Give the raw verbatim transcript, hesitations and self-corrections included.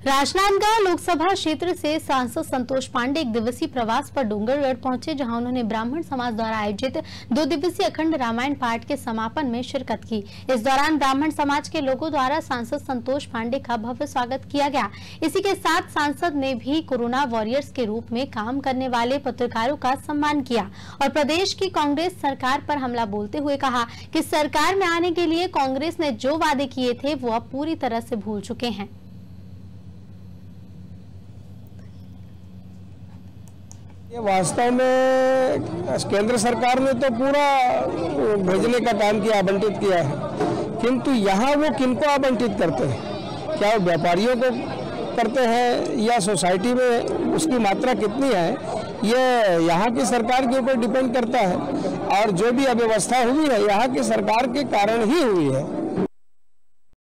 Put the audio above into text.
राजनांदगांव लोकसभा क्षेत्र से सांसद संतोष पांडे एक दिवसीय प्रवास पर डूंगरगढ़ पहुंचे, जहां उन्होंने ब्राह्मण समाज द्वारा आयोजित दो दिवसीय अखंड रामायण पाठ के समापन में शिरकत की। इस दौरान ब्राह्मण समाज के लोगों द्वारा सांसद संतोष पांडे का भव्य स्वागत किया गया। इसी के साथ सांसद ने भी कोरोना वॉरियर्स के रूप में काम करने वाले पत्रकारों का सम्मान किया और प्रदेश की कांग्रेस सरकार पर हमला बोलते हुए कहा कि सरकार में आने के लिए कांग्रेस ने जो वादे किए थे वो अब पूरी तरह से भूल चुके हैं। ये वास्तव में केंद्र सरकार ने तो पूरा भेजने का काम किया, आवंटित किया है, किंतु यहाँ वो किनको आवंटित करते हैं? क्या वो व्यापारियों को करते हैं या सोसाइटी में उसकी मात्रा कितनी है, ये यहाँ की सरकार के ऊपर डिपेंड करता है। और जो भी अव्यवस्था हुई है यहाँ की सरकार के कारण ही हुई है।